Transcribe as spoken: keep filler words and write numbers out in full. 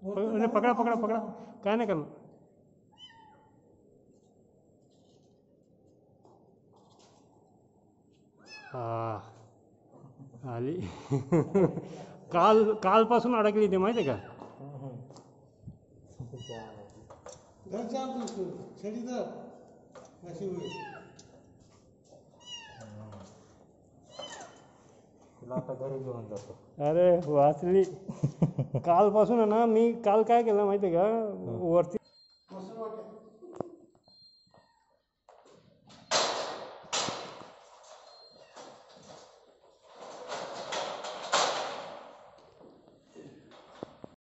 पकड- पकडा पकडा पकडा, काय नाही करणार. हा आली. काल कालपासून अडकली ते माहिती आहे का. आता घरी घेऊन जातो. अरे वाचली. कालपासून आहे ना, मी काल काय केलं माहिती आहे का, वरती